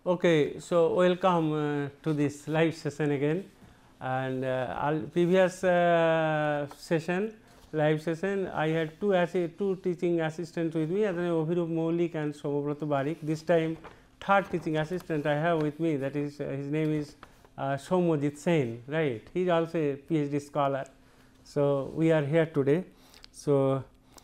Okay, so welcome to this live session again, and previous session, live session, I had two teaching assistants with me, other Abhirup Maulik and Somabrata Barik. This time, third teaching assistant I have with me, that is his name is Somojit Sen, right? He is also a PhD scholar. So we are here today. So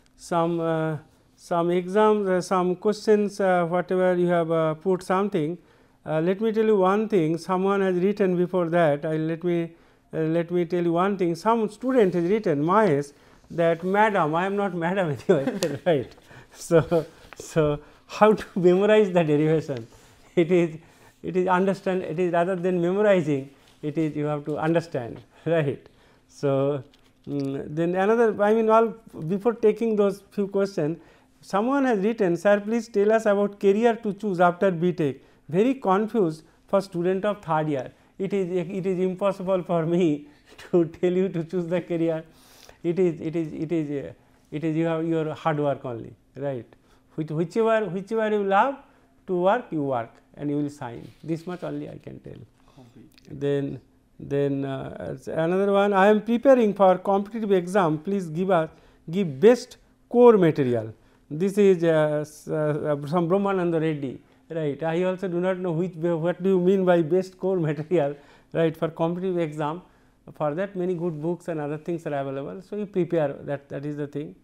some exams, some questions, whatever you have put something. Let me tell you one thing. Someone has written before that. Let me tell you one thing. Some student has written, Mahesh, that madam, I am not madam anyway, right? So how to memorize the derivation? It is understand. It is rather than memorizing. It is you have to understand, right? So then another. I mean, all before taking those few questions, someone has written, sir, please tell us about career to choose after BTech. Very confused for student of third year. It is impossible for me to tell you to choose the career. It is you have your hard work only, right? Whichever you love to work, you work and you will shine. This much only I can tell. Then another one. I am preparing for competitive exam. Please give best core material. This is from Brahmananda Reddy. Right. I also do not know what do you mean by best core material, right, for competitive exam. For that many good books and other things are available. So, you prepare that is the thing.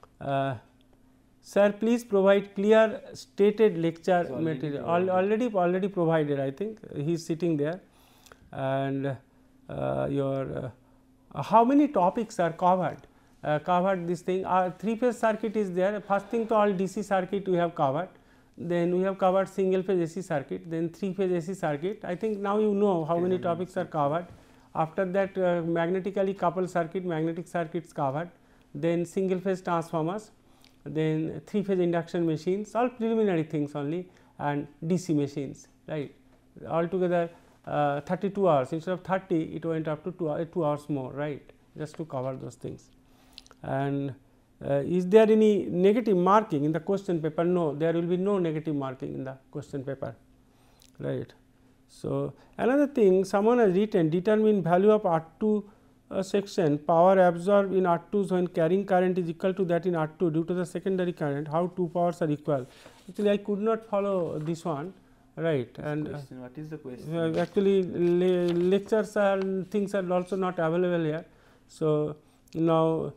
Sir, please provide clear stated lecture material. Already provided, I think. He is sitting there. And your how many topics are covered? Covered this thing. Three-phase circuit is there. First thing to all DC circuit we have covered. Then we have covered single phase AC circuit, then 3-phase AC circuit. I think now you know how many topics are covered. After that magnetically coupled circuit, magnetic circuits covered, then single phase transformers, then 3-phase induction machines, all preliminary things only, and DC machines, right. Altogether 32 hours, instead of 30 it went up to 2 hours more, right, just to cover those things. And is there any negative marking in the question paper? No, there will be no negative marking in the question paper, right. So, another thing, someone has written, determine value of R2 section, power absorbed in R2s when carrying current is equal to that in R2 due to the secondary current, how two powers are equal. Actually, I could not follow this one, right. And what is the question? Actually lectures and things are also not available here. So, now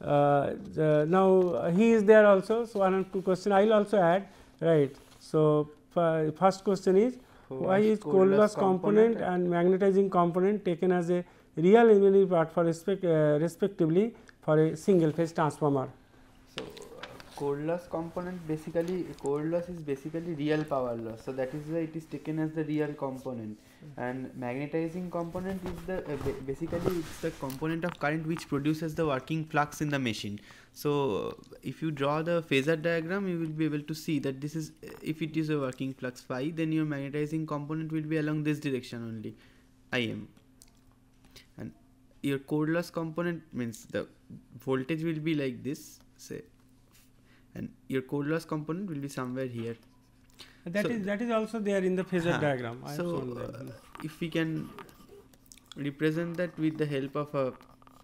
now he is there also. So, one or two questions I will also add, right. So, first question is, why is coal loss component and magnetizing component taken as a real engineering part for respectively for a single phase transformer? So, core loss component basically, core loss is basically real power loss. So, that is why it is taken as the real component, and magnetizing component is the basically it's the component of current which produces the working flux in the machine. So, if you draw the phasor diagram, you will be able to see that this is, if it is a working flux phi, then your magnetizing component will be along this direction only, Im, and your core loss component means the voltage will be like this, say, and your core loss component will be somewhere here. That is also there in the phasor diagram. So, if we can represent that with the help of a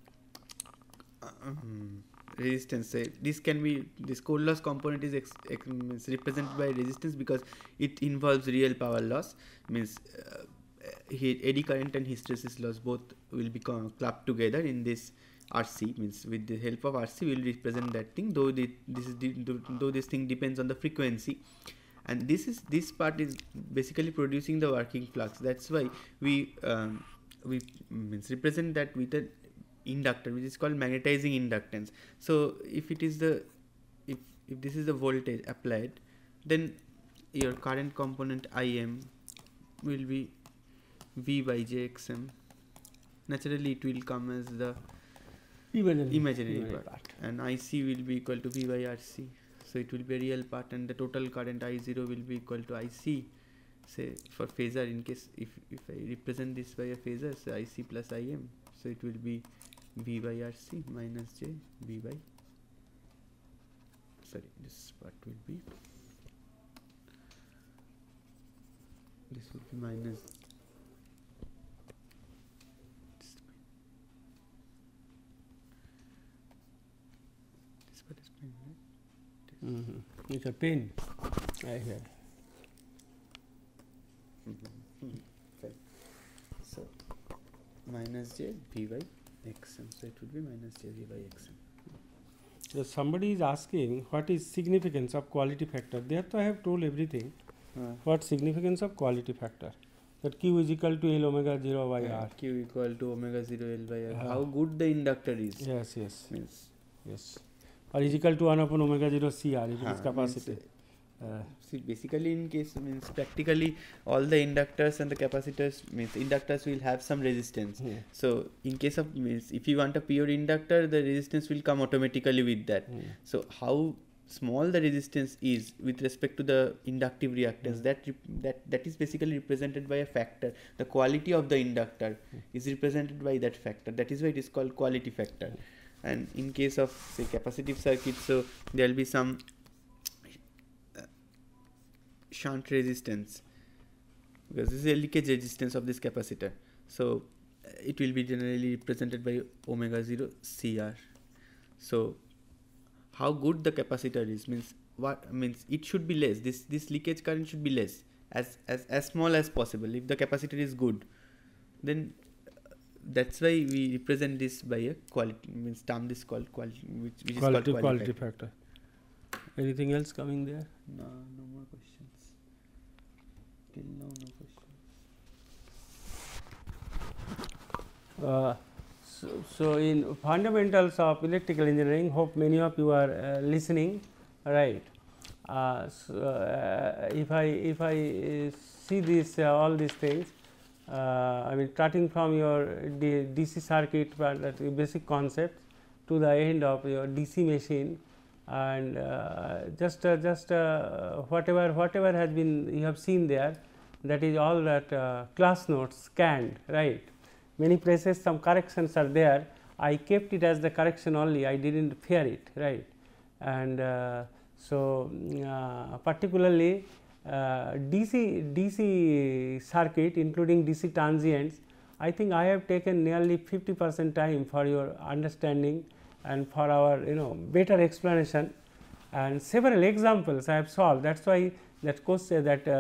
resistance, say this can be, this core loss component is represented by resistance because it involves real power loss, means eddy current and hysteresis loss both will be clubbed together in this RC, means with the help of RC we will represent that thing, though this thing depends on the frequency, and this part is basically producing the working flux. That's why we means represent that with an inductor which is called magnetizing inductance. So, if it is the if this is the voltage applied, then your current component Im will be V by Jxm. Naturally, it will come as the imaginary part, and IC will be equal to V by RC. So, it will be a real part, and the total current I0 will be equal to IC. Say for phasor, in case if I represent this by a phasor, so IC plus Im, so it will be V by RC minus J V by, sorry, this part will be this would be minus this part is pen, right? It's a pen. I hear. Fine. So minus j v by xm. So it would be minus j v by xm. So somebody is asking what is significance of quality factor. There I have told everything. What significance of quality factor? That Q is equal to L omega 0 by R. Q equal to omega 0 L by R. How good the inductor is. Yes, yes. Means Yes. Or is equal to 1 upon omega 0 CR, if it is capacity. see, basically in case means practically all the inductors and the capacitors means inductors will have some resistance. So in case of means if you want a pure inductor, the resistance will come automatically with that. So how small the resistance is with respect to the inductive reactance, that is basically represented by a factor. The quality of the inductor is represented by that factor. That is why it is called quality factor. And in case of say capacitive circuit, so there will be some shunt resistance, because this is a leakage resistance of this capacitor. So it will be generally represented by omega 0 CR. So how good the capacitor is means what means it should be less. This leakage current should be less, as small as possible. If the capacitor is good, then that's why we represent this by a quality means term this called quality, which is called quality factor. Anything else coming there? No more questions. Till now, no questions. So in fundamentals of electrical engineering, hope many of you are listening, right? If I see this all these things, I mean starting from your DC circuit, basic concepts to the end of your DC machine, and just whatever has been you have seen there, that is all that class notes scanned, right? Many places some corrections are there. I kept it as the correction only, I did not fear it, right? And particularly DC circuit including DC transients, I think I have taken nearly 50% time for your understanding and for our better explanation, and several examples I have solved. That is why that course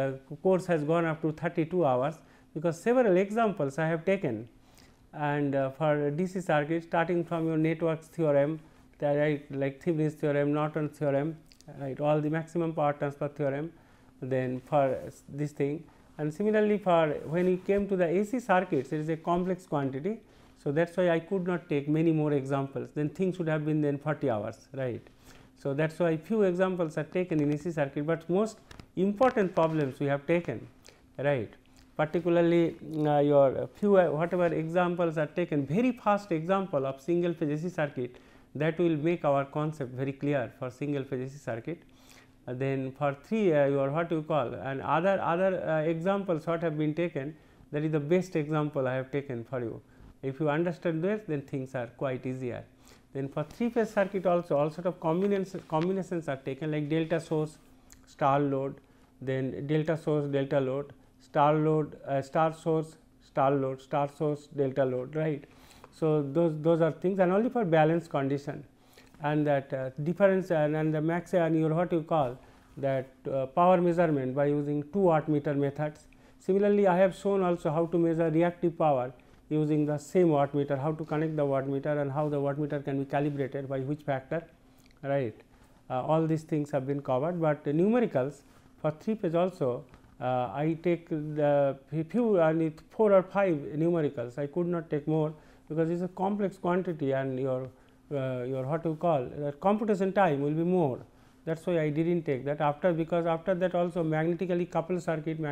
has gone up to 32 hours, because several examples I have taken. And for DC circuit, starting from your networks theorem, right, like Thevenin's theorem, Norton's theorem, right, all the maximum power transfer theorem, then for this thing. And similarly for when we came to the AC circuits, it is a complex quantity. So that is why I could not take many more examples, then things would have been then 40 hours, right. So that is why few examples are taken in AC circuit, but most important problems we have taken, right. Particularly your few whatever examples are taken, very fast example of single phase AC circuit, that will make our concept very clear for single phase AC circuit. Then for 3 your what you call and other examples what have been taken, that is the best example I have taken for you. If you understand this, then things are quite easier. Then for 3 phase circuit also all sort of combinations are taken, like delta source, star load, then delta source, delta load, star load, star source, star load, star source, delta load, right. So those are things, and only for balance condition, and that difference and the max and your what you call that power measurement by using 2 wattmeter methods. Similarly, I have shown also how to measure reactive power using the same wattmeter, how to connect the wattmeter and how the wattmeter can be calibrated by which factor, right. All these things have been covered, but numericals for 3 phase also I take the few 4 or 5 numericals. I could not take more, because it is a complex quantity and your what you call computation time will be more. That is why I did not take that because after that also magnetic coupled circuit,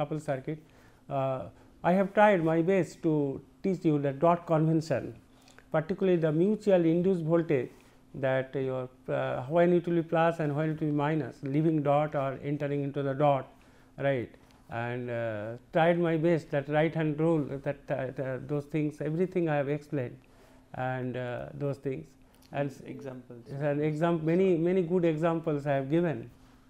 I have tried my best to teach you the dot convention, particularly the mutual induced voltage, that your when it will be plus and when it will be minus, leaving dot or entering into the dot, right. And tried my best that right hand rule, that those things, everything I have explained, and those things and examples many good examples I have given,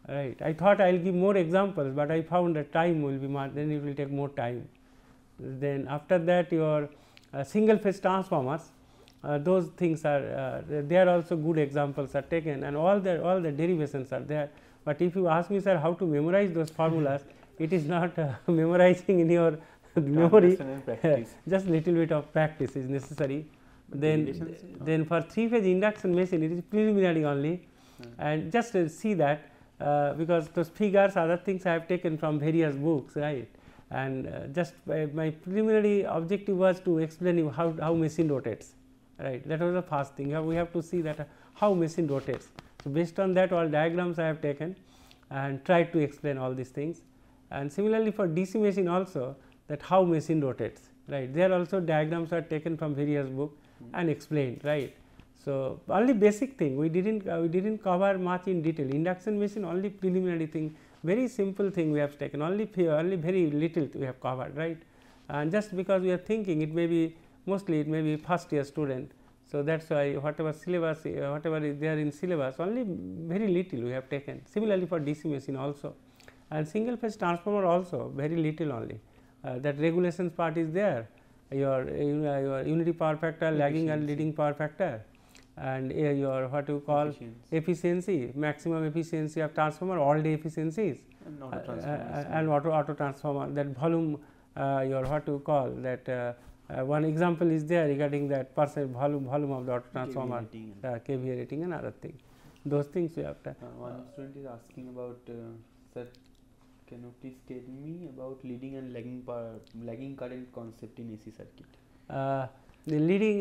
right. I thought I will give more examples, but I found that time will be more, then it will take more time. Then after that your single phase transformers, those things are there also good examples are taken, and all the derivations are there. But if you ask me, sir, how to memorize those formulas, it is not memorizing in your memory, just little bit of practice is necessary. Then for 3-phase induction machine, it is preliminary only, and just see that because those figures, other things I have taken from various books, right. And just my preliminary objective was to explain you how machine rotates, right. That was the first thing. We have to see that how machine rotates. So, based on that, all diagrams I have taken and tried to explain all these things. And similarly for DC machine also, that how machine rotates, right. There also diagrams are taken from various books and explained, right. So, only basic thing we didn't cover much in detail. Induction machine only preliminary thing, very simple thing we have taken, only very little we have covered, right. And just because we are thinking it may be mostly it may be first year student. So, that is why whatever syllabus, whatever is there in syllabus, only very little we have taken. Similarly for DC machine also, and single phase transformer also very little only. That regulations part is there, your unity power factor, lagging and leading power factor, and your what you call efficiency, maximum efficiency of transformer, all day efficiencies, and auto transformer, that volume, your what you call that one example is there regarding that percent volume of the auto transformer, KVA rating and other thing. Those things we have to. One student is asking about, sir, can you please tell me about leading and lagging current concept in AC circuit? The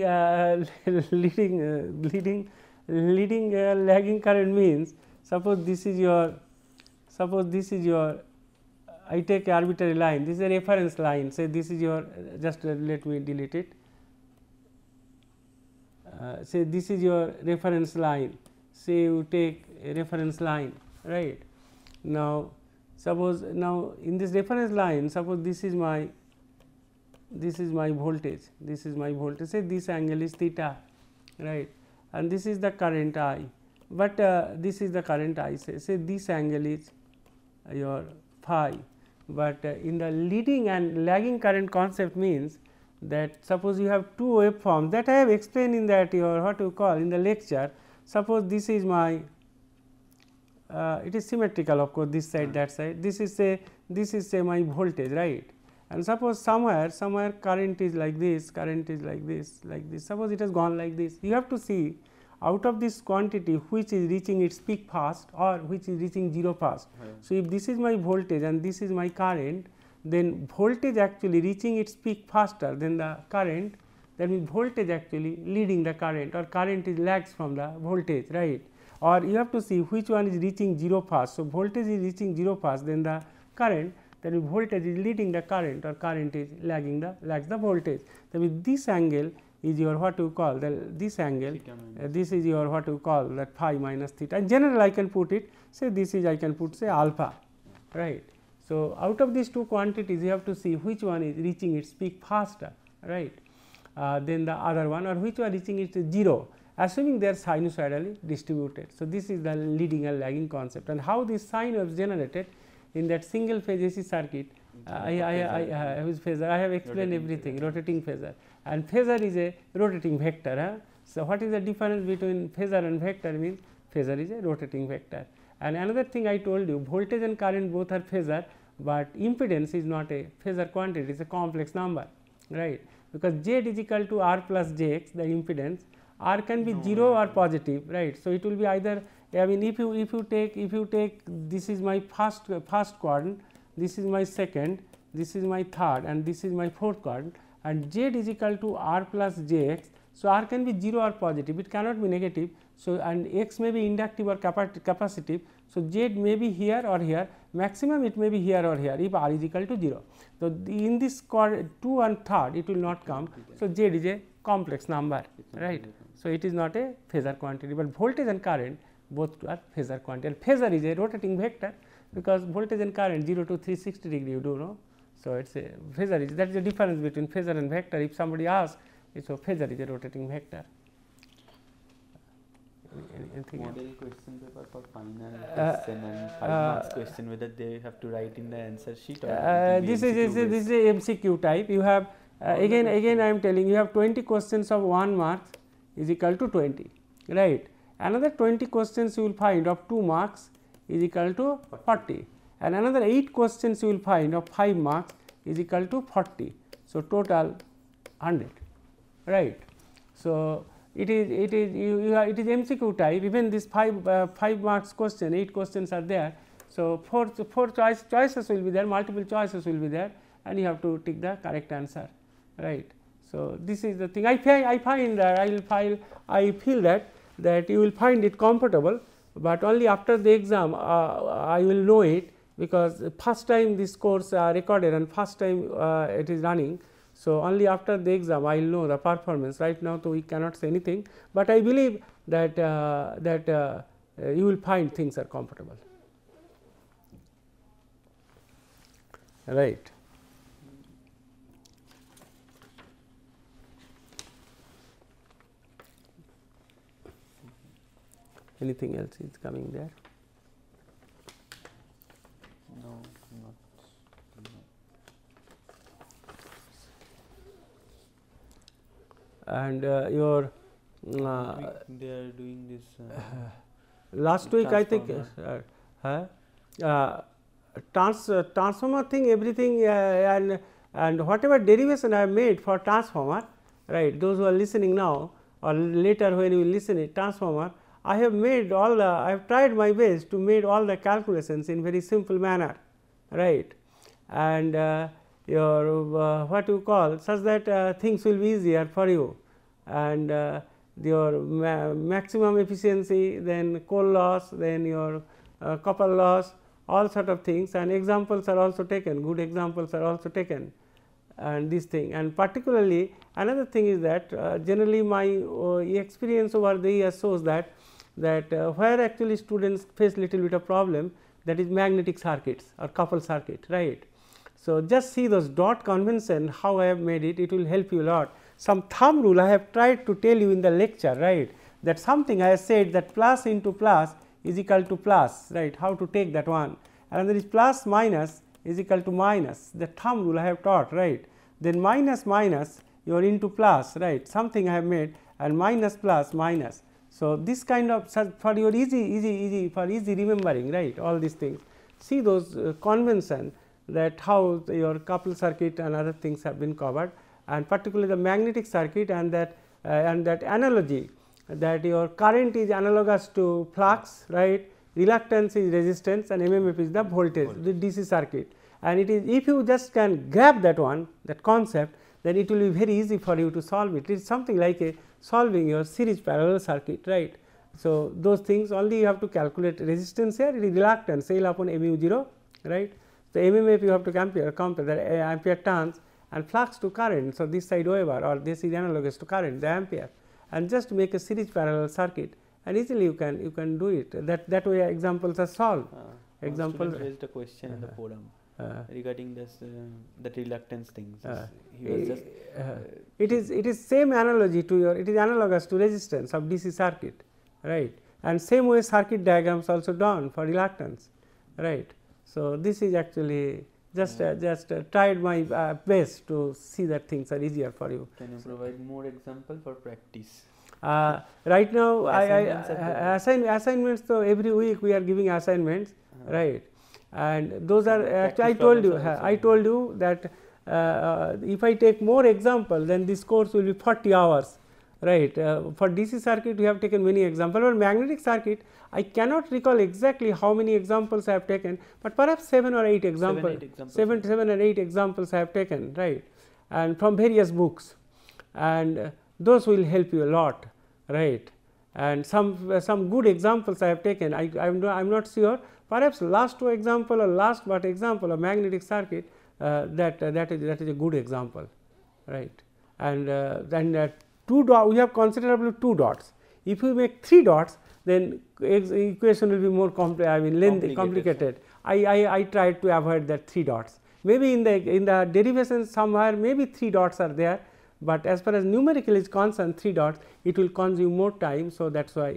leading lagging current means, suppose this is your I take an arbitrary line, this is a reference line, say this is your, just let me delete it, say this is your reference line, say you take a reference line, right. Now, suppose now in this reference line, suppose this is my voltage, say this angle is theta, right, and this is the current I, but this is the current I, say this angle is your phi. But in the leading and lagging current concept means that suppose you have two waveforms, that I have explained in that your what you call in the lecture. Suppose this is my it is symmetrical, of course, this side that side, this is say my voltage, right, and suppose somewhere current is like this, suppose it has gone like this, you have to see out of this quantity which is reaching its peak fast or which is reaching 0 fast. So, if this is my voltage and this is my current, then voltage actually reaching its peak faster than the current, that means voltage actually leading the current, or current is lags from the voltage, right. Or you have to see which one is reaching 0 fast. So, voltage is reaching 0 fast, then the current, that means voltage is leading the current or current is lags the voltage. That means this angle is your what you call this angle, this is your what you call that phi minus theta. In general, I can put it, say this is I can put say alpha, right. So, out of these two quantities you have to see which one is reaching its peak faster, right, than the other one, or which one reaching it 0, assuming they are sinusoidally distributed. So, this is the leading and lagging concept, and how this sine waves generated in that single phase AC circuit. I have explained everything, rotating phasor, and phasor is a rotating vector. So, what is the difference between phasor and vector? Means phasor is a rotating vector. And another thing I told you, voltage and current both are phasor, but impedance is not a phasor quantity, it is a complex number, right, because Z is equal to R plus Jx, the impedance. R can be 0 or positive, right. So, it will be either, I mean, if you take this is my first quadrant, this is my second, this is my third, and this is my fourth quadrant, and Z is equal to R plus Jx. So, R can be 0 or positive, it cannot be negative. So, and X may be inductive or capacitive. So, Z may be here or here, maximum it may be here or here if R is equal to 0. So, in this 2 and third it will not come. So, Z is a complex number, right. So, it is not a phasor quantity, but voltage and current both are phasor quantity, and phasor is a rotating vector, because voltage and current 0 to 360 degree, you do know. So, it is a phasor is, that is the difference between phasor and vector. If somebody asks, so phasor is a rotating vector. anything else? Model question paper for final question and 5 marks question, whether they have to write in the answer sheet or it will be This MCQ is based? a MCQ type. You have again I am telling you have 20 questions of 1 mark is equal to 20, right. Another 20 questions you will find of 2 marks is equal to 40, and another 8 questions you will find of 5 marks is equal to 40. So, total 100, right. So, it is MCQ type. Even this 5 marks question, 8 questions are there. So, 4 choices will be there, multiple choices will be there, and you have to take the correct answer, right. So, this is the thing. I find that I feel that you will find it comfortable, but only after the exam I will know it, because first time this course recorded and first time it is running. So, only after the exam I will know the performance. Right now, so we cannot say anything, but I believe that you will find things are comfortable, right. Anything else is coming there? No, not. And your They are doing this. last week I think transformer thing, everything and whatever derivation I have made for transformer, right. Those who are listening now or later when you listen it transformer, I have made all the, I have tried my best to make all the calculations in very simple manner, right. And your what you call, such that things will be easier for you, and your maximum efficiency, then coal loss, then your copper loss, all sort of things, and examples are also taken, good examples are also taken, and this thing. And particularly another thing is that generally my experience over the years shows that where actually students face little bit of problem, that is magnetic circuits or coupled circuit, right. So, just see those dot convention, how I have made it, it will help you a lot. Some thumb rule I have tried to tell you in the lecture, right, that something I have said that plus into plus is equal to plus, right, how to take that one, and there is plus minus is equal to minus, the thumb rule I have taught, right. Then minus minus you are into plus, right, something I have made, and minus plus minus. So, this kind of for your easy remembering, right, all these things. See those convention, that how your coupled circuit and other things have been covered, and particularly the magnetic circuit, and that analogy, that your current is analogous to flux, right, reluctance is resistance, and MMF is the voltage, the DC circuit. And it is, if you just can grab that one, that concept, then it will be very easy for you to solve it. It is something like a solving your series parallel circuit, right. So, those things only you have to calculate resistance here, it is reluctance L upon mu 0, right. So, MMF you have to compare the ampere turns, and flux to current. So, this side whatever, or this is analogous to current, the ampere, and just make a series parallel circuit, and easily you can do it. That way examples are solved. Example raised a question in the forum regarding this that reluctance things. He was just it is same analogy to your, it is analogous to resistance of DC circuit, right, and same way circuit diagrams also done for reluctance, right. So, this is actually just tried my best to see that things are easier for you. Can you provide more example for practice? Right now assignments, so every week we are giving assignments, right, and those are actually I told you that if I take more example, then this course will be 40 hours, right. For DC circuit we have taken many examples, but magnetic circuit I cannot recall exactly how many examples I have taken, but perhaps 7 or 8 examples, 7 or 8 examples I have taken, right, and from various books, and those will help you a lot, right. And some good examples I have taken, I am not sure, perhaps last two example or last but example of magnetic circuit, that is a good example, right. And then we have considerably 2 dots. If we make 3 dots, then equation will be more lengthy, complicated. I tried to avoid that 3 dots. Maybe in the derivation somewhere maybe 3 dots are there, but as far as numerical is concerned 3 dots, it will consume more time. So, that is why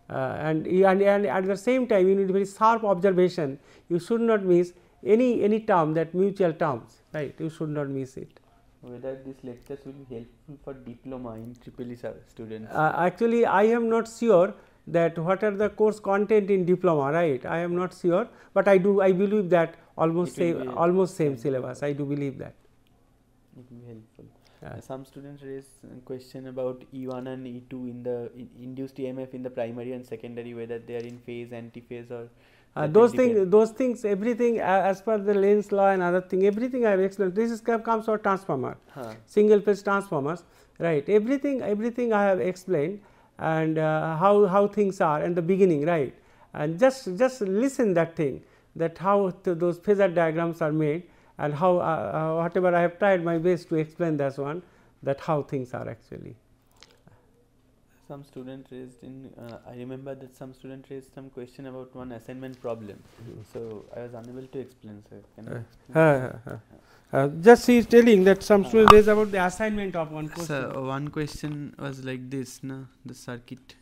and at the same time you need very sharp observation. You should not miss any term, that mutual terms, right, you should not miss it. Whether these lectures will be helpful for diploma in EEE students? Actually, I am not sure that what are the course content in diploma, right, I am not sure, but I believe that almost same syllabus, I do believe that. It will be helpful. Some students raise a question about E1 and E2 in the induced EMF in the primary and secondary, whether they are in phase, anti-phase, or those things, everything as per the Lenz law and other thing, everything I have explained. This is comes for transformer, single phase transformers, right? Everything I have explained, and how things are in the beginning, right? And just listen that thing, that how those phasor diagrams are made, and how whatever I have tried my best to explain this one, that how things are actually. Some student raised I remember that some student raised some question about one assignment problem. So I was unable to explain, sir. Can you just he is telling that some student raised about the assignment of one question. So one question was like this, no? The circuit,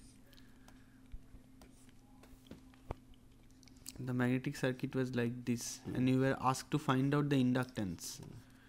the magnetic circuit was like this, and you were asked to find out the inductance.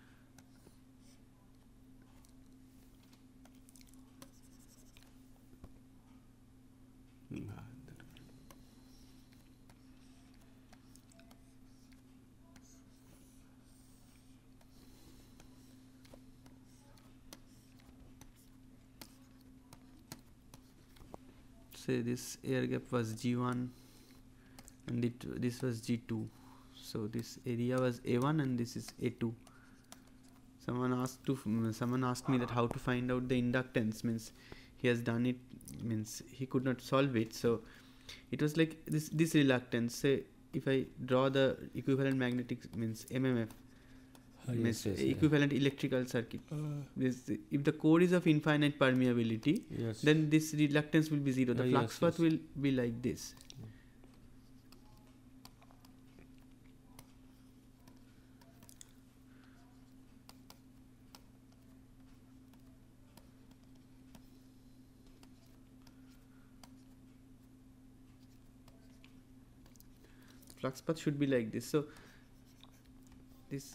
Say this air gap was G1 and this was G2. So this area was A1 and this is A2. Someone asked me that how to find out the inductance, means he has done it, means he could not solve it. So it was like this reluctance. Say if I draw the equivalent magnetic, means MMF, means equivalent electrical circuit. If the core is of infinite permeability, then this reluctance will be zero. The flux path will be like this. Flux path should be like this. So this,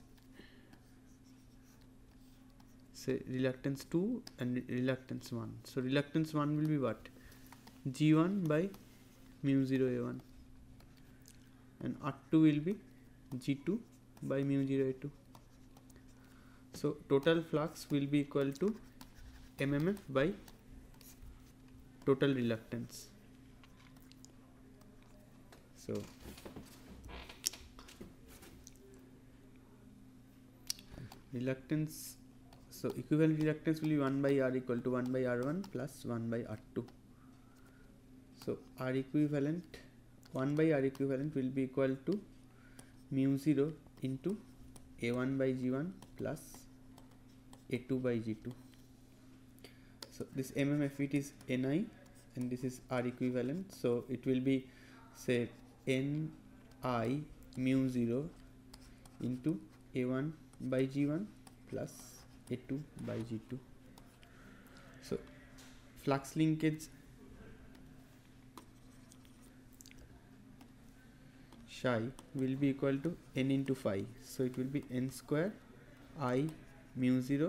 say reluctance 2 and reluctance 1. So reluctance 1 will be what? G1 by mu 0 A1, and R2 will be G2 by mu 0 A2. So total flux will be equal to MMF by total reluctance. So reluctance, so equivalent reluctance will be 1 by R equal to 1 by R1 plus 1 by R2. So R equivalent, 1 by R equivalent will be equal to mu 0 into A1 by G1 plus A2 by G2. So this MMF, it is Ni and this is R equivalent. So it will be, say, Ni mu 0 into A1 by G1 plus A2 by G2. So flux linkage psi will be equal to n into phi. So it will be n square I mu 0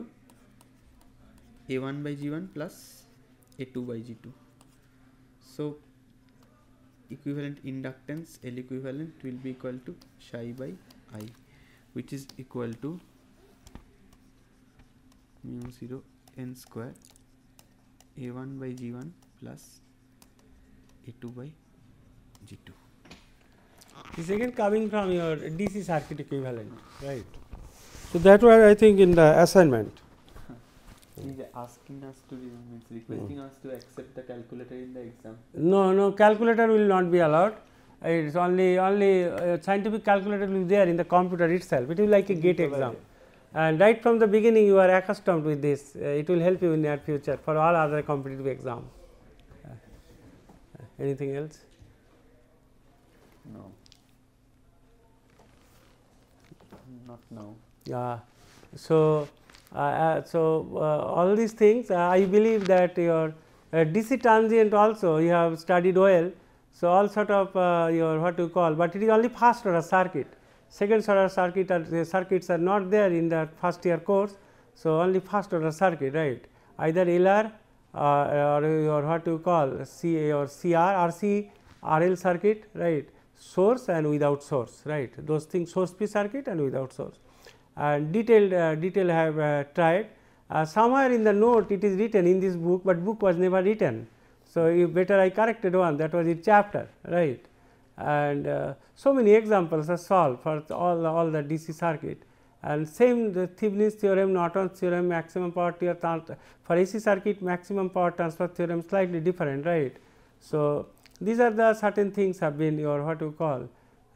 A1 by G1 plus A2 by G2. So equivalent inductance L equivalent will be equal to psi by I, which is equal to mu 0 n square A1 by G1 plus A2 by G2. This again coming from your DC circuit equivalent, right? So that was, I think, in the assignment. He is asking us to, requesting us to accept the calculator in the exam. No, calculator will not be allowed. It's only scientific calculator will be there in the computer itself. It will be like a gate exam, and right from the beginning you are accustomed with this. It will help you in near future for all other competitive exam. Anything else? No. Not now. So all these things, I believe that your DC transient also you have studied well. So, all sort of your what you call, but it is only first order circuit. Second order circuits are not there in the first year course. So, only first order circuit, right, either LR or your what you call C or CR, RC, RL circuit, right, source and without source, right, those things, source free circuit and without source. And detail I have tried. Somewhere in the note it is written in this book, but book was never written. So, you better I corrected one, that was in chapter, right, and so many examples are solved for all the DC circuit, and same the Thevenin's theorem, Norton's theorem, maximum power for AC circuit, maximum power transfer theorem slightly different, right. So, these are the certain things have been your what you call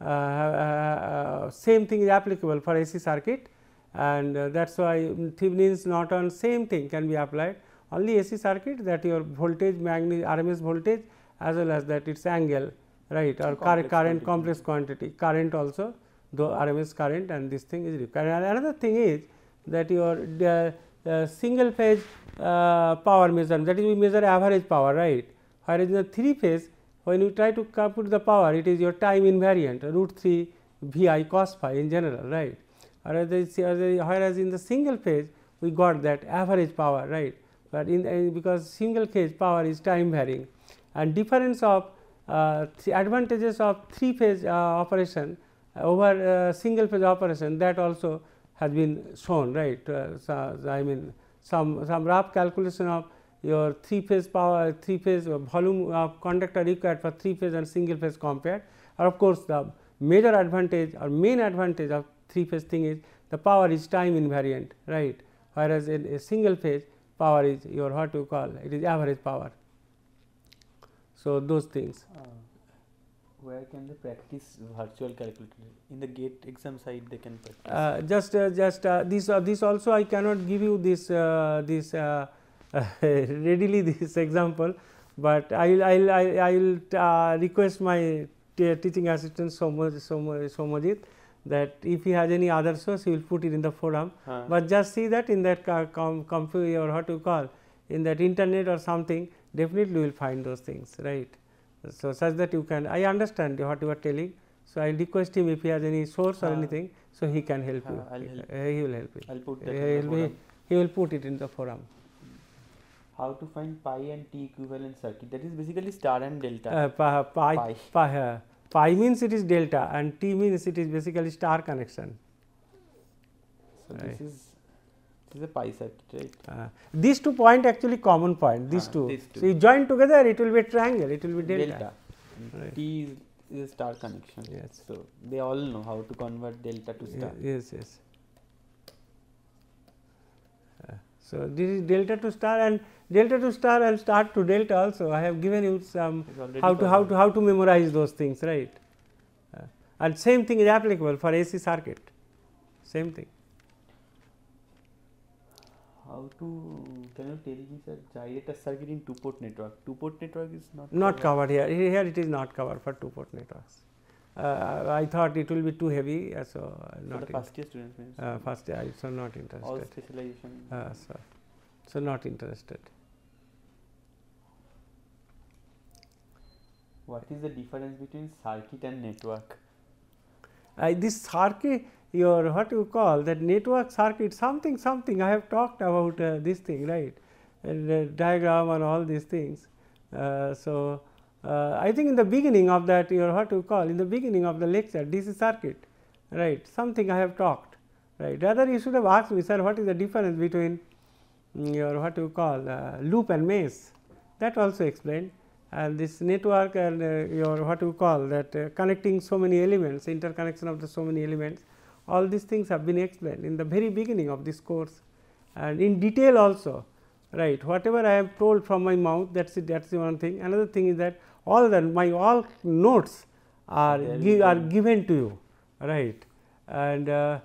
same thing is applicable for AC circuit, and that is why Thevenin's, Norton same thing can be applied. Only AC circuit that your voltage RMS voltage as well as that its angle, right, or current complex quantity, current also though RMS current, and this thing is required. And another thing is that your single phase power measurement, that is we measure average power, right, whereas in the 3 phase when you try to compute the power, it is your time invariant root 3 VI cos phi in general, right, whereas in the single phase we got that average power, right. But in because single phase power is time varying, and difference of advantages of 3 phase operation over single phase operation, that also has been shown, right. So, I mean some rough calculation of your 3 phase power, 3 phase volume of conductor required for 3 phase and single phase compared, or of course, the major advantage or main advantage of 3 phase thing is the power is time invariant, right, whereas in a single phase power is your what you call, it is average power. So, those things. Where can they practice virtual calculator? In the GATE exam side they can practice. This also I cannot give you this readily this example, but I will request my teaching assistant Somajit that if he has any other source he will put it in the forum, but just see that in that computer or what you call in that internet or something, definitely you will find those things, right. So, such that you can, I understand what you are telling. So, I request him if he has any source or anything, so he can help you. He will help you. I will put that in the forum. He will put it in the forum. How to find pi and T equivalent circuit, that is basically star and delta. Pi means it is delta and T means it is basically star connection. So, right. This is a pi circuit, right. These 2 point actually common point, these two. So, you join together it will be a triangle, it will be delta. Right. T is a star connection. Yes. So, they all know how to convert delta to star. Yes. So, this is delta to star and star to delta also. I have given you some how to memorize those things, right. And same thing is applicable for AC circuit, same thing. How to, can you tell me sir, gyrator circuit in 2-port network? 2-port network is not covered here. Here it is not covered for 2-port networks. I thought it will be too heavy, so not. For the first year students means. First year, so not interested. All specialization. So not interested. What is the difference between circuit and network? This circuit, your what you call that network circuit, something I have talked about this thing, right, and diagram and all these things. I think in the beginning of that, your what you call in the beginning of the lecture, DC circuit, right, something I have talked, right. Rather you should have asked me, sir, what is the difference between your what you call loop and mesh, that also explained. And this network and your what you call that connecting so many elements, interconnection of the so many elements, all these things have been explained in the very beginning of this course and in detail also, right. Whatever I have told from my mouth, that is the one thing. Another thing is that all notes are given to you, right, and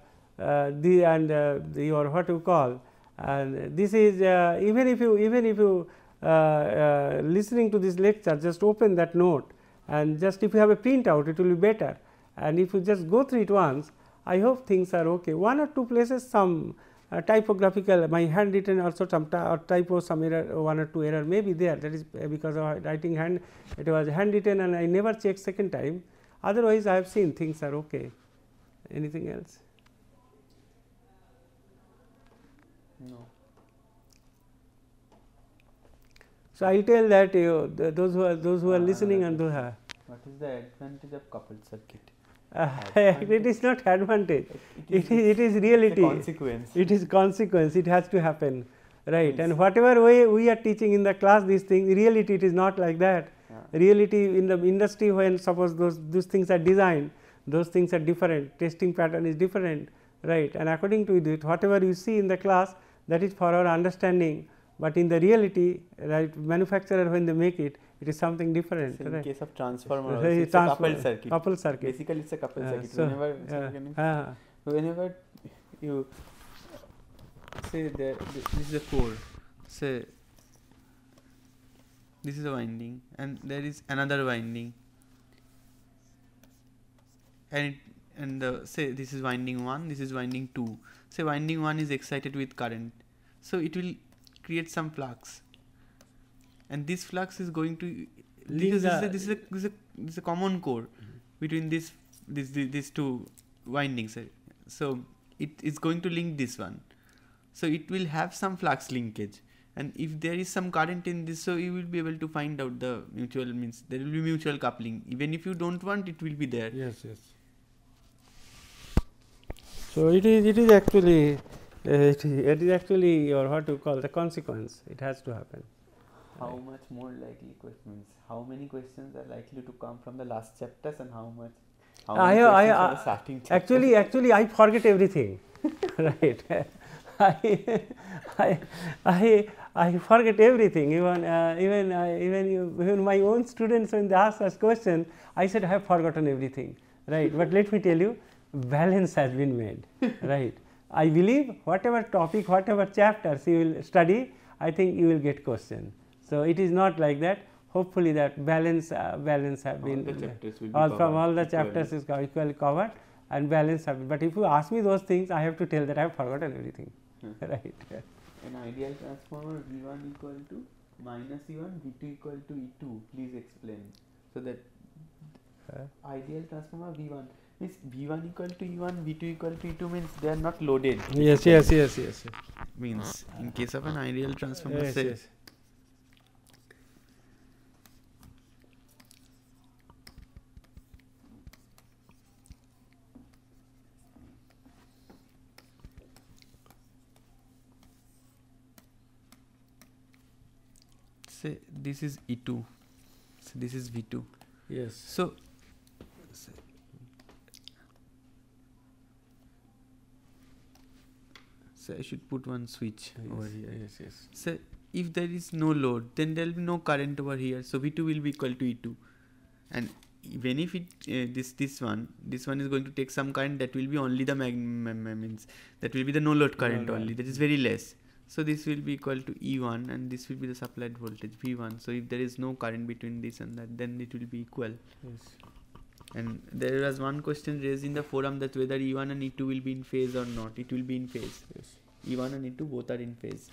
your what you call, and this is even if you listening to this lecture, just open that note and just if you have a printout, it will be better, and if you just go through it once, I hope things are okay. 1 or 2 places some typographical, my handwritten also some typo, some error, 1 or 2 error may be there, that is because of writing hand, it was handwritten and I never checked second time. Otherwise, I have seen things are okay. Anything else? No. So, I will tell that those who are listening and those are. What is the advantage of coupled circuit? It is not advantage, it is reality, consequence. It is consequence, it has to happen, right. And whatever way we are teaching in the class these things, reality it is not like that. Reality in the industry, when suppose those things are designed, those things are different, testing pattern is different, right. And according to it, whatever you see in the class, that is for our understanding, but in the reality, right, manufacturer when they make it, it is something different. So in right. case of transformer, also, It's a coupled circuit. Coupled circuit. Basically, it's a coupled circuit. So, Whenever you say that this is a core, say this is a winding, and there is another winding, and say this is winding 1, this is winding 2. Say winding 1 is excited with current, so it will create some flux, and this flux is going to, because this is a common core between these two windings, so it is going to link this one, so it will have some flux linkage, and if there is some current in this, so you will be able to find out the mutual, means there will be mutual coupling, even if you don't want, it will be there. Yes. So it is actually or what to call the consequence, it has to happen. How much more likely questions, how many questions are likely to come from the last chapters, and how many questions from the starting chapters? Actually I forget everything. Right. I forget everything, even my own students, when they ask us question, I said I have forgotten everything, right. But let me tell you, balance has been made, right. I believe whatever topic, whatever chapters you will study, I think you will get question. So it is not like that. Hopefully that balance have been from all the chapters is equally covered, and balance have been. But if you ask me those things, I have to tell that I have forgotten everything. Right. An ideal transformer V1 equal to minus E1, V2 equal to E2. Please explain. So that ideal transformer V1 means V1 equal to E1, V2 equal to E2 means they are not loaded. Yes. Means in case of an ideal transformer, Yes. say this is E2, so this is V2. Yes. So I should put one switch over here. Yes. So if there is no load, then there will be no current over here. So V2 will be equal to E2, and even if it this one is going to take some current, that will be only the means that will be the no load current only. That is very less. So this will be equal to E1, and this will be the supplied voltage V1. So if there is no current between this and that, then it will be equal. Yes. And there was one question raised in the forum, that whether E1 and E2 will be in phase or not. It will be in phase. Yes. E1 and E2 both are in phase.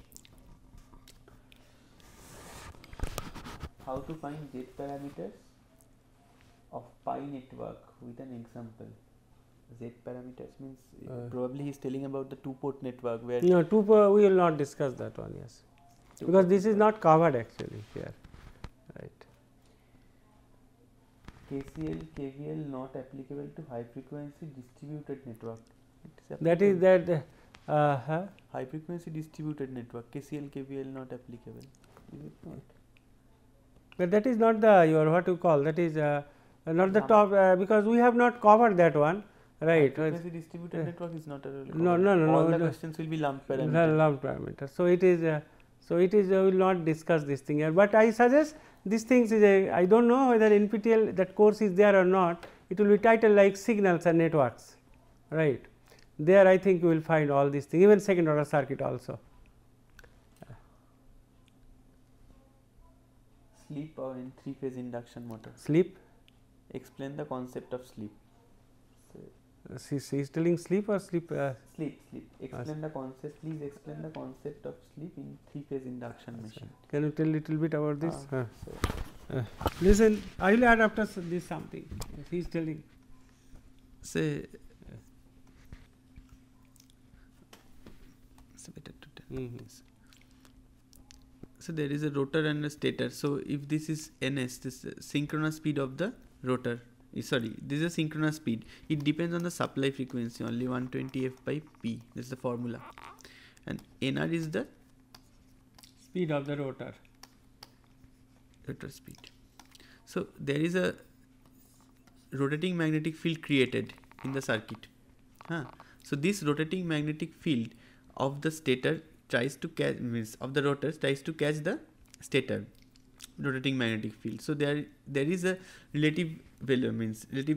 How to find Z parameters of pi network with an example? Z parameters means probably he is telling about the two-port network where we will not discuss that one. Yes, because this is not covered actually here, right. KCL, KVL not applicable to high frequency distributed network. That is that high frequency distributed network, KCL, KVL not applicable. Is it not? But that is not the what you call, that is not the top, because we have not covered that one. Right. Frequency distributed network is not available. No. All the questions will be lump parameter. Lump parameter. So it is. We will not discuss this thing here. But I suggest these things is I don't know whether NPTEL that course is there or not. It will be titled like signals and networks, right? There I think you will find all these things, even second order circuit also. Sleep or in 3-phase induction motor. Sleep. Explain the concept of sleep. So She is telling sleep or sleep? Sleep. Explain the concept. Please explain the concept of sleep in three-phase induction machine. Can you tell little bit about this? So Listen, I will add after this something. He is telling. Say. It's better to tell this. So there is a rotor and a stator. So if this is ns, this synchronous speed of the rotor. Sorry, this is a synchronous speed. It depends on the supply frequency only, 120 f by p. This is the formula. And nr is the speed of the rotor. Rotor speed. So there is a rotating magnetic field created in the circuit. So this rotating magnetic field of the stator tries to catch, means of the rotor tries to catch the stator rotating magnetic field. So there is a relative value, means relative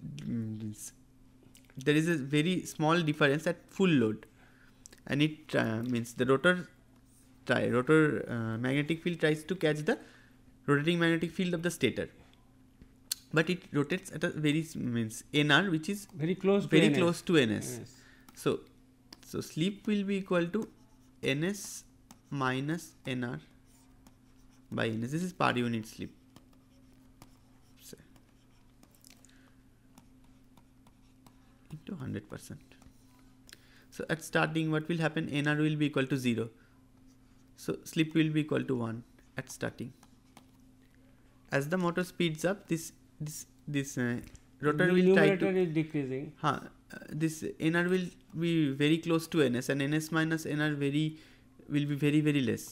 there is a very small difference at full load, and it means the rotor magnetic field tries to catch the rotating magnetic field of the stator, but it rotates at a very means nr, which is very close to ns. So sleep will be equal to ns minus nr by ns. This is per unit sleep. Into 100%. So at starting, what will happen? nr will be equal to 0. So sleep will be equal to 1 at starting. As the motor speeds up, this rotor will try to is decreasing. This nr will be very close to ns, and ns minus nr will be very, very less.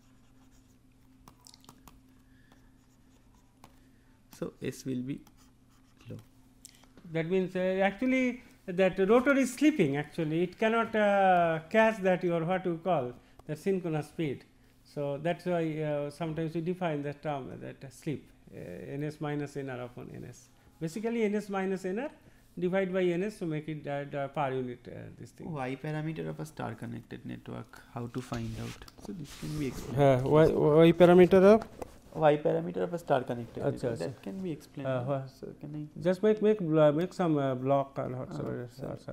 So s will be low. That means actually that rotor is sleeping. Actually, it cannot catch that your what you call the synchronous speed. So that's why sometimes we define the term that sleep, ns minus nr upon ns. Basically, ns minus nr divide by ns to make it per unit this thing. Y parameter of a star connected network. How to find out? So this can be explained. Y parameter of Y parameter of a star connected network. Achha. That can be explained. So can I just make some block or whatsoever.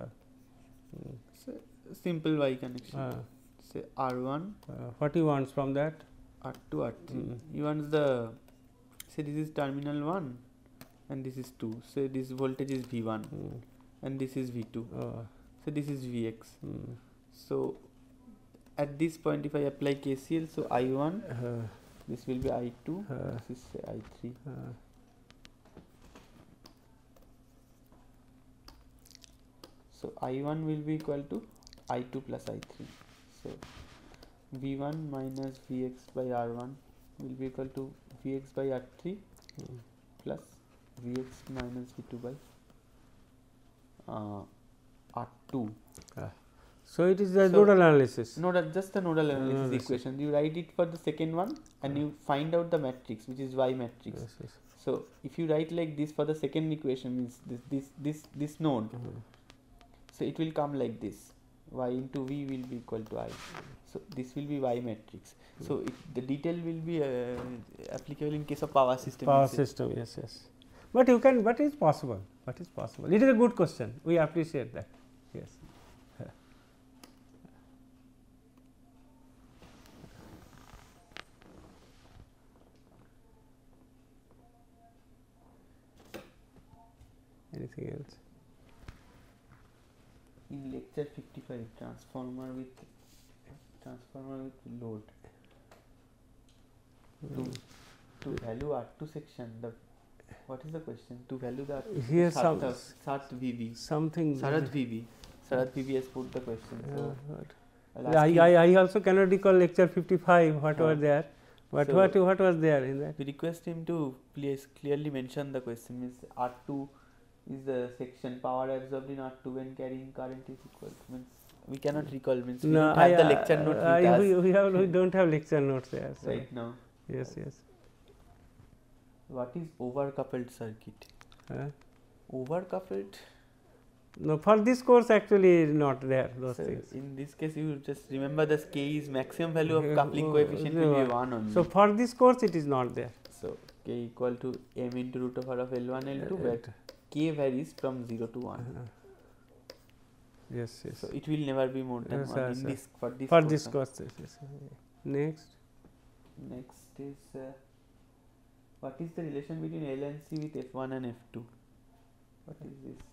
So simple Y connection. Say R1. What he wants from that? R2, R3. He wants the, say this is terminal 1 and this is 2. So this voltage is V1 and this is V2. So this is Vx. So at this point, if I apply KCL, so I1, this will be I2, this is say I3. So I1 will be equal to I2 plus I3. So V1 minus Vx by R1 will be equal to Vx by R3 plus Vx minus V2 by R2. So it is the nodal analysis. Just the nodal analysis equation. You write it for the second one and you find out the matrix, which is Y matrix. Yes. So if you write like this for the second equation, means this node, so it will come like this. Y into V will be equal to I. So this will be Y matrix. So the detail will be applicable in case of power system. Yes. But you can. What is possible? It is a good question. We appreciate that. Yes. Anything else? In lecture 55, transformer with load. To value R2 section, what is the question? To value the here Sarath VV. Something. Sarath VV has put the question. So I also cannot recall lecture 55 what was there. But so what was there in that? We request him to please clearly mention the question. Means R2 is the section power absorbed in R2 when carrying current is equal to, means we cannot recall, means we don't have the lecture note with us. We don't have lecture notes there. So right now. Yes. What is overcoupled circuit? Overcoupled? No, for this course actually not there those things. In this case, you just remember the K is maximum value of coupling coefficient will be 1 only. So for this course it is not there. So K equal to m into root over of L1 L2, where K varies from 0 to 1. Yes, yes. So it will never be more than Yes, 1 yes, in yes. this for this For course. this course. Yes, yes. Next. Next is what is the relation between LNC with F1 and F2? What is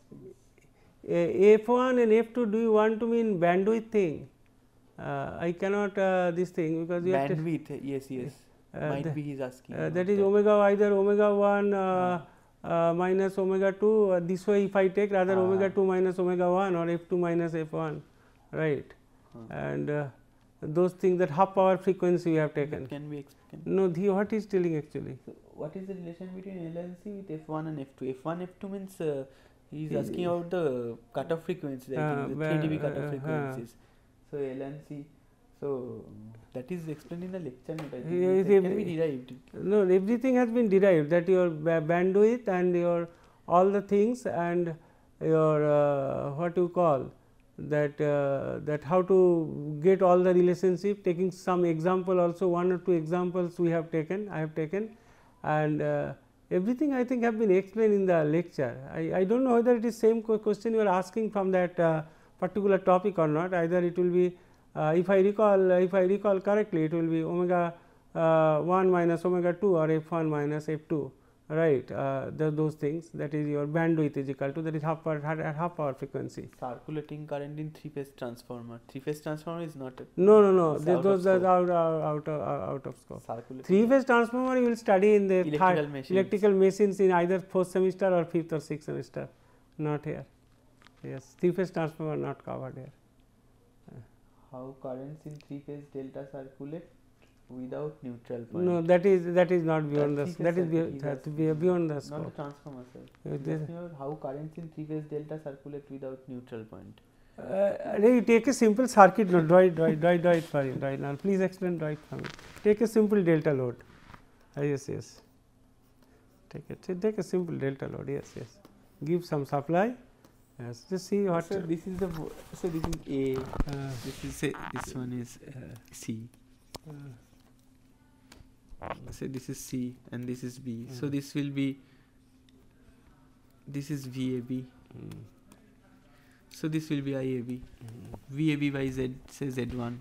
this? F1 and F2, do you want to mean bandwidth thing? I cannot this thing because you have to, Bandwidth, yes, yes. Might be he's asking. that is omega, either omega 1 minus omega 2, this way if I take rather omega 2 minus omega 1 or F2 minus F1, right. And those things, that half power frequency we have taken. That can be explained. No, what is telling actually? So what is the relation between LNC with F1 and F2? F1, F2 means he is asking about the cutoff frequency, I think, the 3 dB cutoff frequencies. So LNC, so that is explained in the lecture note, I think. It can be derived. No, everything has been derived, that your bandwidth and your all the things and your what you call that that how to get all the relationship, taking some example also, 1 or 2 examples we have taken, I have taken, and everything I think have been explained in the lecture. I do not know whether it is same question you are asking from that particular topic or not. Either it will be if I recall correctly, it will be omega 1 minus omega 2 or F1 minus F2, right. Those things, that is your bandwidth is equal to, that is half power frequency. Circulating current in 3-phase transformer. 3-phase transformer is not. No. Those are out of scope. 3-phase transformer you will study in the electrical machines in either 4th semester or 5th or 6th semester, not here. Yes, 3-phase transformer not covered here. How currents in 3-phase delta circulate without neutral point? No, that is not beyond the, that is beyond the scope. Not the transformer, sir. How currents in 3-phase delta circulate without neutral point? You take a simple circuit load, draw it for you right now. Please explain, draw it for me. Take a simple delta load. Yes. Take a simple delta load. Yes. Give some supply. Yes, just see what. So this is the. So this is A. This is this one is C. So this is C and this is B. So this will be. This is VAB. So this will be IAB. VAB by Z, say Z1.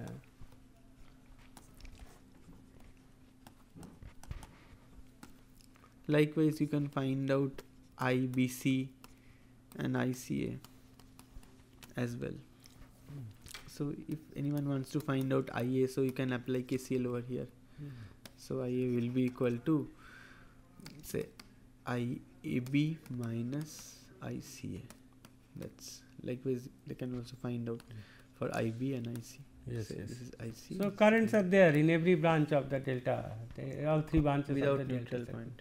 Likewise, you can find out IBC and ICA as well. So if anyone wants to find out IA, so you can apply KCL over here. So IA will be equal to, say, IAB minus ICA. That's likewise they can also find out for IB and IC. Yes. This is IC. So currents are there in every branch of the delta. All 3 branches without of the neutral delta point.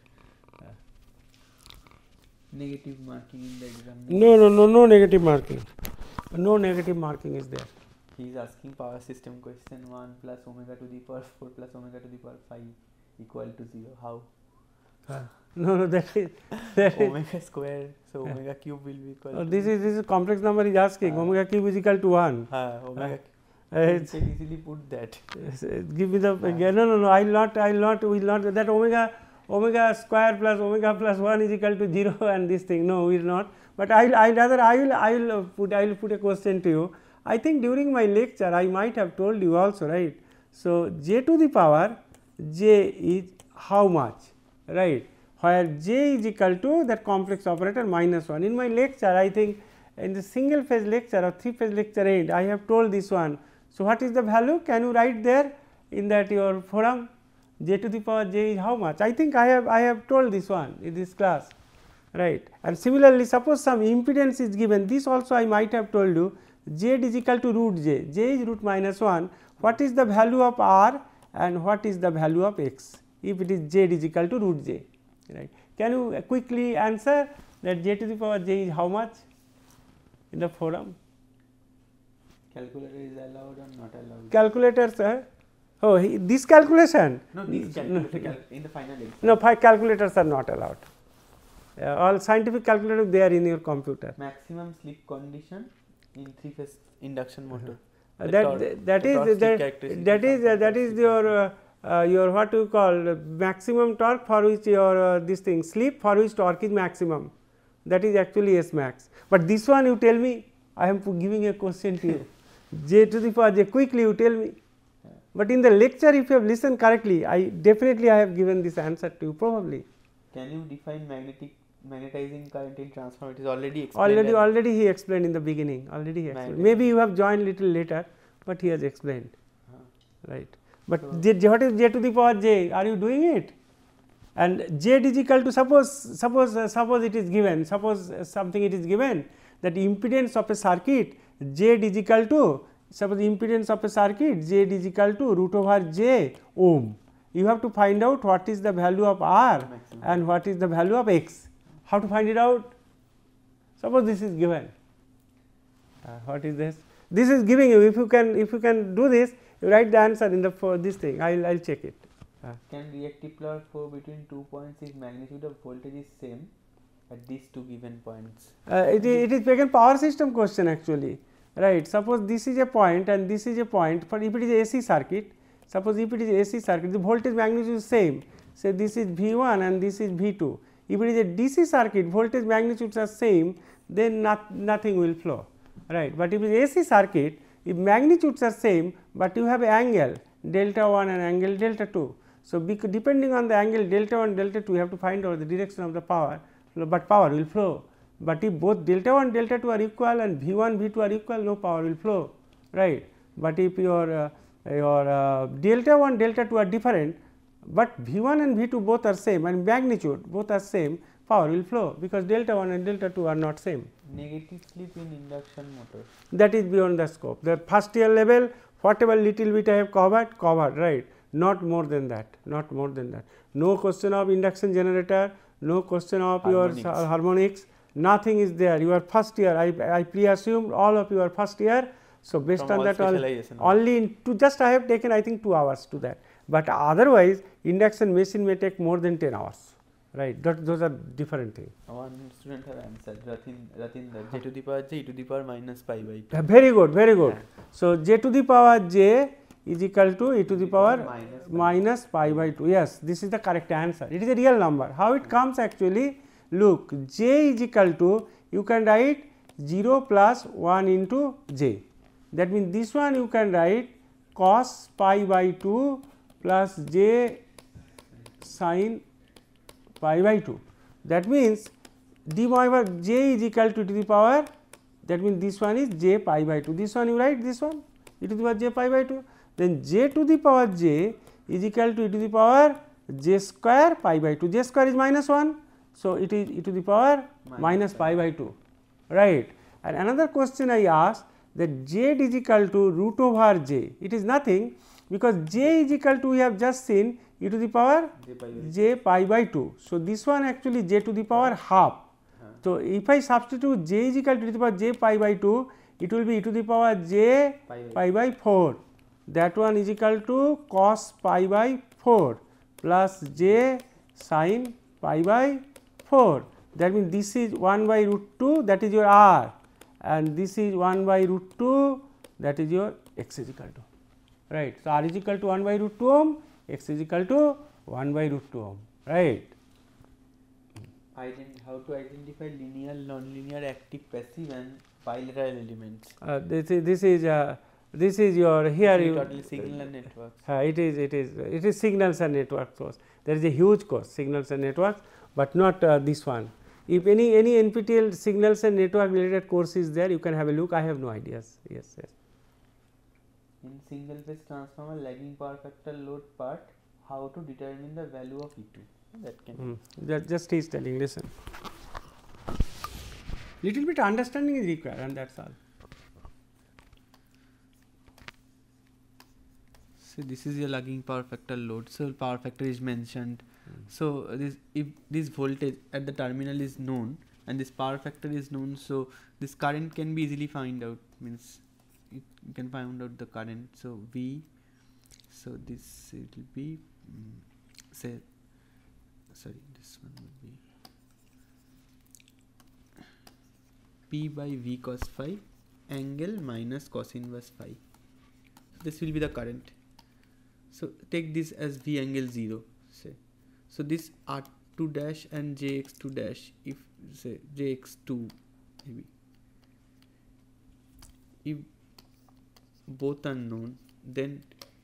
Negative marking in the exam. No negative marking. No negative marking is there. He is asking power system question 1 plus omega to the power 4 plus omega to the power 5 equal to 0. How? No, that is omega square. So omega cube will be equal. This is complex number is asking. Omega cube is equal to 1. Omega. You can easily put that. Give me the no. I will not. That omega square plus omega plus 1 is equal to 0 and this thing. No, we will not. But I will put a question to you. I think during my lecture I might have told you also, right. So j to the power j is how much, right, where j is equal to that complex operator minus 1. In my lecture, I think in the single phase lecture or 3-phase lecture 8, I have told this one. So what is the value? Can you write there in that your forum? J to the power j is how much? I think I have told this one in this class, right. And similarly, suppose some impedance is given, this also I might have told you, z is equal to root j is root minus 1. What is the value of r and what is the value of x if it is z is equal to root j, right. Can you quickly answer that j to the power j is how much in the forum? Calculator is allowed or not allowed? Calculators, this calculation? No, this calculator in the final exam. No, calculators are not allowed. All scientific calculators they are in your computer. Maximum slip condition in 3-phase induction motor. That is your what you call maximum torque for which your this thing slip for which torque is maximum. That is actually S max. But this one you tell me I am giving a question to you, j to the power j, quickly you tell me. But in the lecture, if you have listened correctly, I have given this answer to you probably. Can you define magnetizing current in transformer? It is already explained. Already he explained in the beginning. Already he explained. Maybe you have joined little later, but he has explained. Right. But so what is j to the power j? Are you doing it? And z is equal to, suppose it is given, suppose something it is given, that impedance of a circuit z is equal to, suppose impedance of a circuit z is equal to root over j ohm. You have to find out what is the value of R maximum and what is the value of X. How to find it out? Suppose this is given. What is this? This is giving you. If you can do this, you write the answer in the for this thing. I'll check it. Can reactive power flow between 2 points if magnitude of voltage is same at these two given points? It is again power system question actually, right? Suppose this is a point and this is a point. For if it is AC circuit, suppose if it is AC circuit, the voltage magnitude is same. Say this is V1 and this is V2. If it is a DC circuit, voltage magnitudes are same, then nothing will flow, right? But if it is AC circuit, if magnitudes are same, but you have an angle delta 1 and angle delta 2. So, depending on the angle delta 1 delta 2, you have to find out the direction of the power, but power will flow. But if both delta 1 delta 2 are equal and V1 V2 are equal, no power will flow, right? But if your delta 1 delta 2 are different, but V1 and V2 both are same and magnitude both are same, power will flow, because delta 1 and delta 2 are not same. Negative slip in induction motor. That is beyond the scope. The first year level, whatever little bit I have covered, right? Not more than that, not more than that. No question of induction generator, no question of your harmonics, nothing is there. You are first year, I pre-assumed all of you are first year. So, based on that only in just I have taken I think 2 hours to that, but otherwise induction machine may take more than 10 hours, right? Those are different things. One student have answered, Ratinder, j to the power j e to the power minus pi by 2. Very good, very good. So, j to the power j is equal to e to the power minus pi by 2. Yes, this is the correct answer. It is a real number. How it comes actually? Look, j is equal to, you can write 0 plus 1 into j. That means, this one you can write cos pi by 2 plus j sin pi by 2. That means, d over j is equal to the power, that means, this one is j pi by 2. This one you write this one e to the power j pi by 2. Then j to the power j is equal to e to the power j square pi by 2. J square is minus 1. So, it is e to the power minus pi by 2, right. And another question I asked, that z is equal to root over j. It is nothing, because j is equal to, we have just seen e to the power j pi by 2. So, this one actually j to the power half. So, if I substitute j is equal to e to the power j pi by 2, it will be e to the power j pi by 4. That one is equal to cos pi by 4 plus j sin pi by 4. That means, this is 1 by root 2, that is your R, and this is 1 by root 2, that is your x is equal to, right. So, R is equal to 1 by root 2 ohm, x is equal to 1 by root 2 ohm, right. How to identify linear, non-linear, active, passive and bilateral elements? This is your here you totally signal and networks. It is signals and network course. There is a huge course, signals and networks, but not this one. If any NPTEL signals and network related course is there, you can have a look. I have no ideas. Yes. In single phase transformer lagging power factor load part, how to determine the value of E2? That can just he is telling, listen. Little bit understanding is required, and that's all. So, this is your lagging power factor load. So, power factor is mentioned. So, if this voltage at the terminal is known and this power factor is known, so this current can be easily find out, means you can find out the current. So, V, so this it will be say, sorry, this one would be P by V cos phi angle minus cos inverse phi. This will be the current. So, take this as V angle 0, say. So, this R2 dash and JX2 dash, if say JX2 maybe, if both are known, then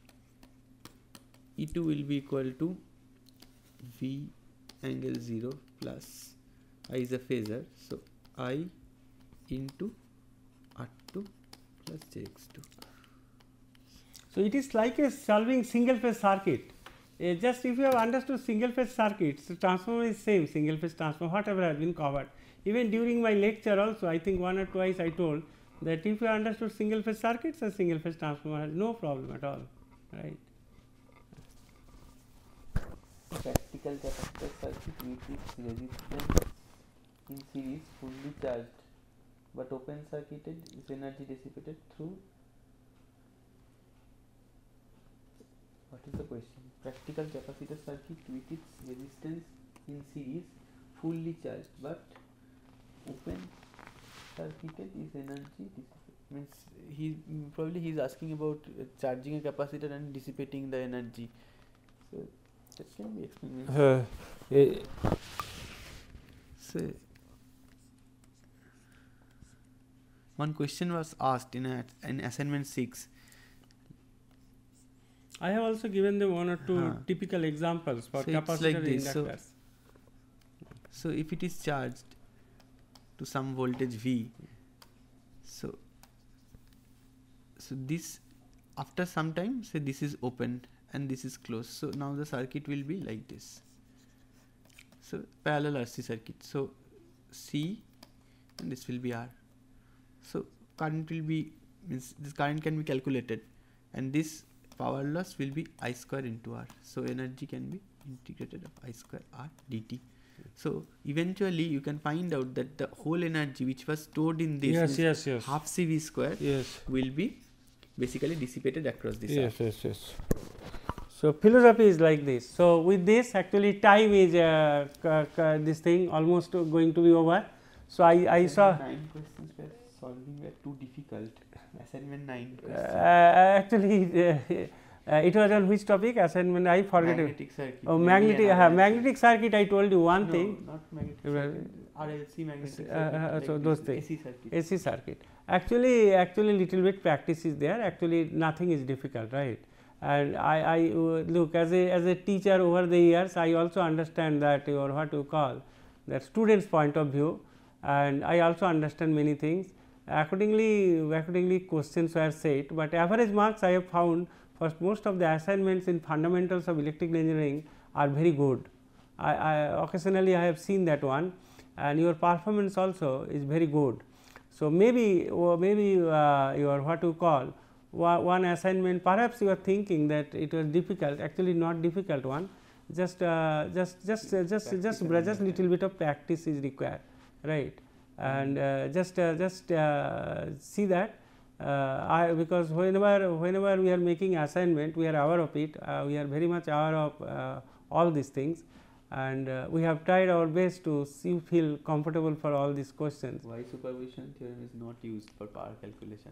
E2 will be equal to V angle 0 plus I is a phasor, so I into R2 plus JX2. So, it is like a solving single phase circuit. Just if you have understood single phase circuits, the transformer is same single phase transformer, whatever has been covered. Even during my lecture also, I think one or twice I told that if you understood single phase circuits, a single phase transformer has no problem at all, right. Practical capacitor circuit with its resistance in series fully charged, but open circuited is energy dissipated through. What is the question? Practical capacitor circuit with its resistance in series fully charged, but open circuited is energy dissipated. Means probably he's asking about charging a capacitor and dissipating the energy. So that can be explained. So one question was asked in assignment 6. I have also given them one or two typical examples for So it's capacitor like and this. inductors. So if it is charged to some voltage V, so this after some time, say this is open and this is closed. So now the circuit will be like this. So parallel RC circuit. So C and this will be R. So current will be, means this current can be calculated, and this power loss will be I square into R. So energy can be integrated of I square R dt. So eventually you can find out that the whole energy which was stored in this Yes. half CV square will be basically dissipated across this. Yes. So filosophy is like this. So with this, actually time is this thing almost going to be over. So I saw 9 questions were solving were too difficult. Assignment 9 questions. actually it was on which topic assignment, I forget. Magnetic circuit. Oh, magnetic circuit. I told you one thing. Not magnetic circuit. RLC magnetic circuit. Like so those things. AC circuit. AC circuit. Actually little bit practice is there. Actually nothing is difficult, right? And I look as a teacher over the years, I also understand that your what you call that student's point of view, and I also understand many things. Accordingly questions were set, but average marks I have found for most of the assignments in fundamentals of electrical engineering are very good. I occasionally I have seen that one, and your performance also is very good. So maybe your what you call one assignment, perhaps you are thinking that it was difficult, actually not difficult one, just little bit of practice is required, right? And just see that because whenever we are making assignment, we are aware of it, we are very much aware of all these things, and we have tried our best to feel comfortable for all these questions. Why superposition theorem is not used for power calculation?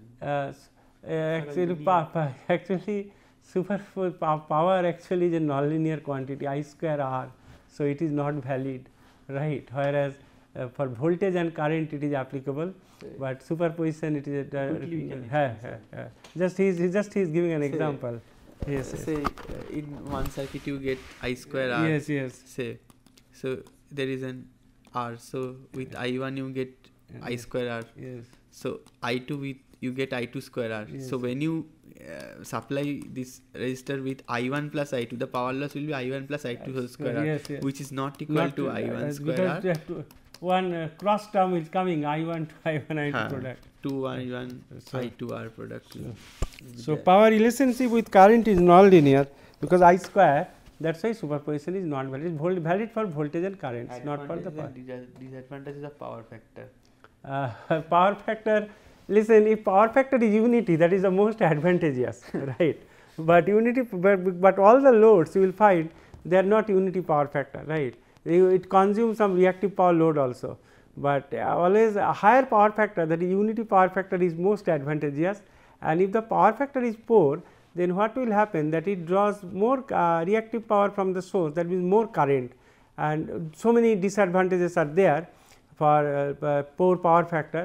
Actually power actually is a nonlinear quantity I square R, so it is not valid, right? Whereas for voltage and current it is applicable, but superposition it is just he is giving an example. Yes. Say in one circuit you get I square R. Yes. Say, so there is an R. So with I1 you get I square R. Yes. So I2 with you get I2 square R. Yes. So when you supply this resistor with I1 plus I2, the power loss will be I1 plus I2 whole square R, yes. which is not equal to I1 square R. Because one cross term is coming I1 to I1 I2 product. 2 I1 I2 R product. So power relationship with current is non-linear because I square. That's why superposition is not valid. It is valid for voltage and currents, not for the power. Disadvantages of power factor. Power factor. Listen, if power factor is unity, that is the most advantageous, right? But but all the loads you will find they are not unity power factor, right? It consumes some reactive power load also, but always a higher power factor, that is unity power factor, is most advantageous. And if the power factor is poor, then what will happen, that it draws more reactive power from the source, that means more current, and so many disadvantages are there for poor power factor.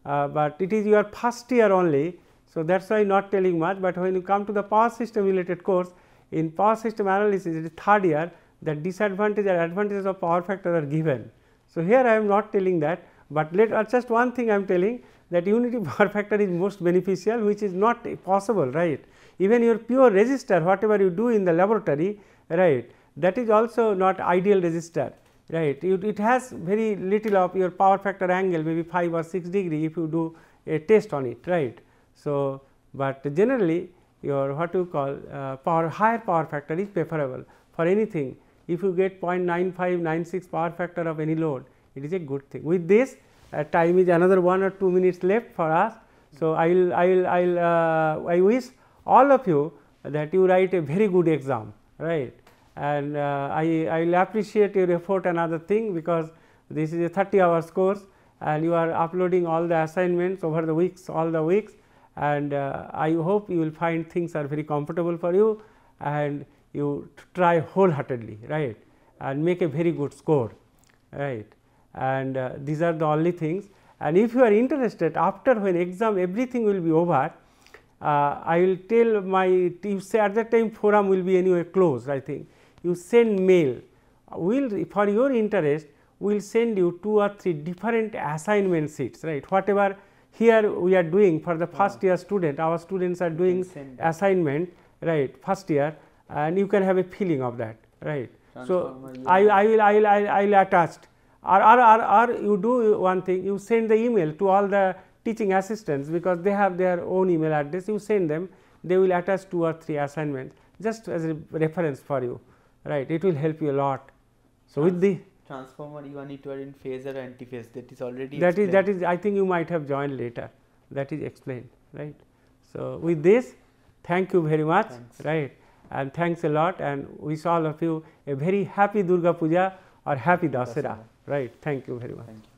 but it is your first year only. So, that is why not telling much, but when you come to the power system related course, in power system analysis it is third year, the disadvantage and advantages of power factor are given. So, here I am not telling that, but just one thing I am telling, that unity power factor is most beneficial, which is not possible, right. Even your pure resistor, whatever you do in the laboratory, right, that is also not ideal resistor, right. It has very little of your power factor angle, maybe 5 or 6 degree if you do a test on it, right. So, but generally your what you call higher power factor is preferable for anything. If you get 0.95, 96 power factor of any load, it is a good thing. With this, time is another 1 or 2 minutes left for us. So, I wish all of you that you write a very good exam, right, and I will appreciate your effort and other thing, because this is a 30 hours course and you are uploading all the assignments over the weeks, all the weeks, and I hope you will find things are very comfortable for you and you try wholeheartedly, right, and make a very good score, right, and these are the only things. And if you are interested, after when exam everything will be over, I will tell you say at that time forum will be anyway closed, I think. You send mail, for your interest we will send you 2 or 3 different assignment sheets, right. Whatever here we are doing for the first year student, our students are doing assignment, right, first year, and you can have a feeling of that, right. So, I will attach, or you do one thing, you send the email to all the teaching assistants, because they have their own email address, you send them, they will attach 2 or 3 assignments just as a reference for you, right, it will help you a lot. So, with the transformer you need to add in phasor or antiphase, that is already that is I think you might have joined later, that is explained, right. So, with this, thank you very much. Thanks. Right, and thanks a lot, and wish all of you a very happy Durga Puja or happy Dasara, right. Thank you very much. Thank you.